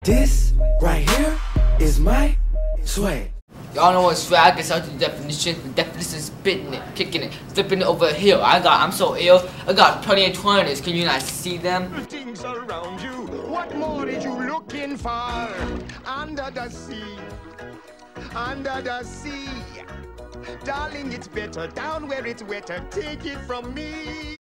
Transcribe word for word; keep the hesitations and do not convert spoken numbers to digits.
This right here is my swag. Y'all know what swag is? Out the definition. The definition is spitting it, kicking it, flipping it over a hill. I got, I'm so ill. I got twenty and twenties. Can you not see them? Things around you. What more is you looking for? Under the sea, under the sea. Darling, it's better down where it's wetter. Take it from me.